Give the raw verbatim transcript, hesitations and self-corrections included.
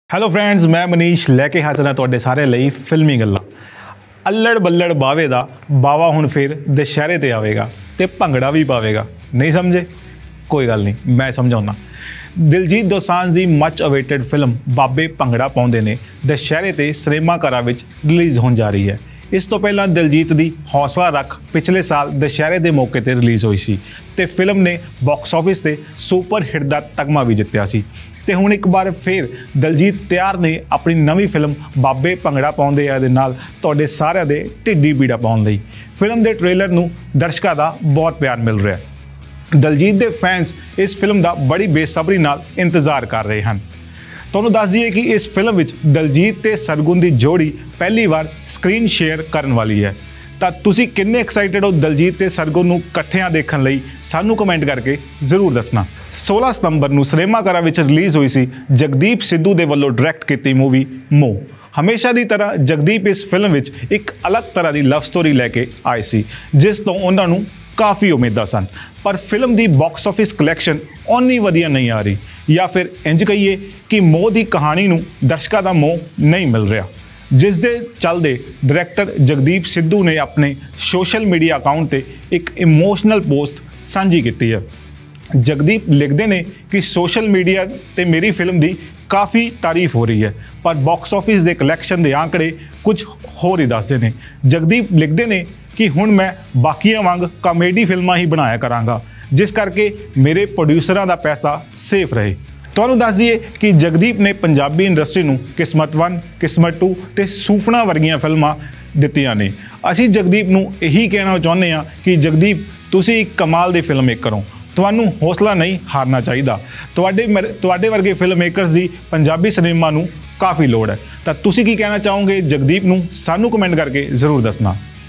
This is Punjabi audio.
ਹੈਲੋ ਫਰੈਂਡਸ, ਮੈਂ ਮਨੀਸ਼ ਲੈ ਕੇ ਹਾਜ਼ਰ ਹਾਂ ਤੁਹਾਡੇ ਸਾਰੇ ਲਈ ਫਿਲਮੀ ਗੱਲਾਂ। ਅੱਲੜ ਬੱਲੜ ਬਾਵੇ ਦਾ ਬਾਵਾ ਹੁਣ ਫਿਰ ਦੁਸ਼ਹਿਰੇ ਤੇ ਆਵੇਗਾ ਤੇ ਭੰਗੜਾ ਵੀ ਪਾਵੇਗਾ। ਨਹੀਂ ਸਮਝੇ? ਕੋਈ ਗੱਲ ਨਹੀਂ, ਮੈਂ ਸਮਝਾਉਣਾ। ਦਿਲਜੀਤ ਦੋਸਾਂਝ ਦੀ much awaited film Babe Bhangra ਪਾਉਂਦੇ ਨੇ ਦੁਸ਼ਹਿਰੇ ਤੇ ਸਿਨੇਮਾ ਘਰਾਂ ਵਿੱਚ ਰਿਲੀਜ਼ ਹੋਣ ਜਾ ਰਹੀ ਹੈ। ਇਸ ਤੋਂ ਪਹਿਲਾਂ ਦਿਲਜੀਤ ਦੀ ਹੌਸਲਾ ਰੱਖ ਪਿਛਲੇ ਸਾਲ ਦੁਸ਼ਹਿਰੇ ਦੇ ਮੌਕੇ ਤੇ ਰਿਲੀਜ਼ ਹੋਈ ਸੀ ਤੇ ਫਿਲਮ ਨੇ ਬਾਕਸ ਆਫਿਸ ਤੇ ਸੁਪਰ ਹਿੱਟ ਦਾ ਤਗਮਾ ਵੀ ਜਿੱਤਿਆ ਸੀ। ਤੇ ਹੁਣ ਇੱਕ ਵਾਰ ਫਿਰ ਦਿਲਜੀਤ ਤਿਆਰ ਨੇ ਆਪਣੀ ਨਵੀਂ ਫਿਲਮ ਬਾਬੇ ਭੰਗੜਾ ਪਾਉਂਦੇ ਆ ਦੇ ਨਾਲ ਤੁਹਾਡੇ ਸਾਰਿਆਂ ਦੇ ਢਿੱਡੀ ਪੀੜਾ ਪਾਉਣ ਲਈ। ਫਿਲਮ ਦੇ ਟ੍ਰੇਲਰ ਨੂੰ ਦਰਸ਼ਕਾਂ ਦਾ ਬਹੁਤ ਪਿਆਰ ਮਿਲ ਰਿਹਾ। ਦਿਲਜੀਤ ਦੇ ਫੈਨਸ ਇਸ ਫਿਲਮ ਦਾ ਬੜੀ ਬੇਸਬਰੀ ਨਾਲ ਇੰਤਜ਼ਾਰ ਕਰ ਰਹੇ ਹਨ। ਤੁਹਾਨੂੰ ਦੱਸ ਦਈਏ ਕਿ ਇਸ ਫਿਲਮ ਵਿੱਚ ਦਿਲਜੀਤ ਤੇ ਸਰਗੁਣ ਦੀ ਜੋੜੀ ਪਹਿਲੀ ਵਾਰ ਸਕਰੀਨ ਸ਼ੇਅਰ ਕਰਨ ਵਾਲੀ ਹੈ। ਤਾਂ ਤੁਸੀਂ ਕਿੰਨੇ ਐਕਸਾਈਟਡ ਹੋ ਦਿਲਜੀਤ ਤੇ ਸਰਗੁਣ ਨੂੰ ਇਕੱਠਿਆਂ ਦੇਖਣ ਲਈ? ਸਾਨੂੰ ਕਮੈਂਟ ਕਰਕੇ ਜ਼ਰੂਰ ਦੱਸਣਾ। सोलह ਸਤੰਬਰ ਨੂੰ ਸਿਨੇਮਾ ਘਰਾਂ ਵਿੱਚ ਰਿਲੀਜ਼ ਹੋਈ ਸੀ ਜਗਦੀਪ ਸਿੱਧੂ ਦੇ ਵੱਲੋਂ ਡਾਇਰੈਕਟ ਕੀਤੀ ਮੂਵੀ ਮੋਹ। ਹਮੇਸ਼ਾ ਦੀ ਤਰ੍ਹਾਂ ਜਗਦੀਪ ਇਸ ਫਿਲਮ ਵਿੱਚ ਇੱਕ ਅਲੱਗ ਤਰ੍ਹਾਂ ਦੀ ਲਵ ਸਟੋਰੀ ਲੈ ਕੇ ਆਏ ਸੀ ਜਿਸ ਤੋਂ ਉਹਨਾਂ ਨੂੰ ਕਾਫੀ ਉਮੀਦਾਂ ਸਨ, ਪਰ ਫਿਲਮ ਦੀ ਬਾਕਸ ਆਫਿਸ ਕਲੈਕਸ਼ਨ ਓਨੀ ਵਧੀਆ ਨਹੀਂ ਆ ਰਹੀ, ਜਾਂ ਫਿਰ ਇੰਜ ਕਹੀਏ ਕਿ ਮੋਹ ਦੀ ਕਹਾਣੀ ਨੂੰ ਦਰਸ਼ਕਾਂ ਦਾ ਮੋਹ ਨਹੀਂ ਮਿਲ ਰਿਹਾ। ਜਿਸ ਦੇ ਚੱਲਦੇ ਡਾਇਰੈਕਟਰ ਜਗਦੀਪ ਸਿੱਧੂ ਨੇ ਆਪਣੇ ਸੋਸ਼ਲ ਮੀਡੀਆ ਅਕਾਊਂਟ ਤੇ ਇੱਕ ਇਮੋਸ਼ਨਲ ਪੋਸਟ ਸਾਂਝੀ ਕੀਤੀ ਹੈ। ਜਗਦੀਪ ਲਿਖਦੇ ਨੇ ਕਿ ਸੋਸ਼ਲ ਮੀਡੀਆ ਤੇ ਮੇਰੀ ਫਿਲਮ ਦੀ ਕਾਫੀ ਤਾਰੀਫ ਹੋ ਰਹੀ ਹੈ, ਪਰ ਬਾਕਸ ਆਫਿਸ ਦੇ ਕਲੈਕਸ਼ਨ ਦੇ ਆંકੜੇ ਕੁਝ ਹੋਰ ਹੀ ਦੱਸਦੇ ਨੇ। ਜਗਦੀਪ ਲਿਖਦੇ ਨੇ ਕਿ ਹੁਣ ਮੈਂ ਬਾਕੀਆਂ ਵਾਂਗ ਕਾਮੇਡੀ ਫਿਲਮਾਂ ਹੀ ਬਣਾਇਆ ਕਰਾਂਗਾ, ਜਿਸ ਕਰਕੇ ਮੇਰੇ ਪ੍ਰੋਡਿਊਸਰਾਂ ਦਾ ਪੈਸਾ ਸੇਫ ਰਹੇ। ਤੁਹਾਨੂੰ ਦੱਸ ਦਈਏ ਕਿ ਜਗਦੀਪ ਨੇ ਪੰਜਾਬੀ ਇੰਡਸਟਰੀ ਨੂੰ ਕਿਸਮਤ ਵਨ, ਕਿਸਮਤ ਟੂ ਤੇ ਸੁਫਨਾ ਵਰਗੀਆਂ ਫਿਲਮਾਂ ਦਿੱਤੀਆਂ ਨੇ। ਅਸੀਂ ਜਗਦੀਪ ਨੂੰ ਇਹੀ ਕਹਿਣਾ ਚਾਹੁੰਦੇ ਹਾਂ ਕਿ ਜਗਦੀਪ ਤੁਸੀਂ ਇੱਕ ਕਮਾਲ ਦੇ ਫਿਲਮ ਮੇਕਰ ਹੋ, ਤੁਹਾਨੂੰ ਹੌਸਲਾ ਨਹੀਂ ਹਾਰਨਾ ਚਾਹੀਦਾ। ਤੁਹਾਡੇ ਤੁਹਾਡੇ ਵਰਗੇ ਫਿਲਮ ਮੇਕਰਸ ਦੀ ਪੰਜਾਬੀ ਸਿਨੇਮਾ ਨੂੰ ਕਾਫੀ ਲੋੜ ਹੈ। ਤਾਂ ਤੁਸੀਂ ਕੀ ਕਹਿਣਾ ਚਾਹੋਗੇ ਜਗਦੀਪ ਨੂੰ? ਸਾਨੂੰ ਕਮੈਂਟ ਕਰਕੇ ਜ਼ਰੂਰ ਦੱਸਣਾ।